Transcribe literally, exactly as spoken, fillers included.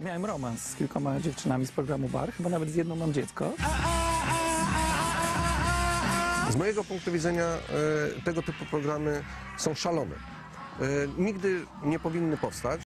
Miałem romans z kilkoma dziewczynami z programu Bar, chyba nawet z jedną mam dziecko. Z mojego punktu widzenia e, tego typu programy są szalone. E, nigdy nie powinny powstać.